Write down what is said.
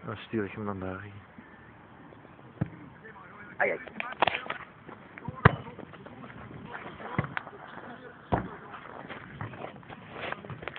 Dan stuur ik hem dan daar. Ai, ai.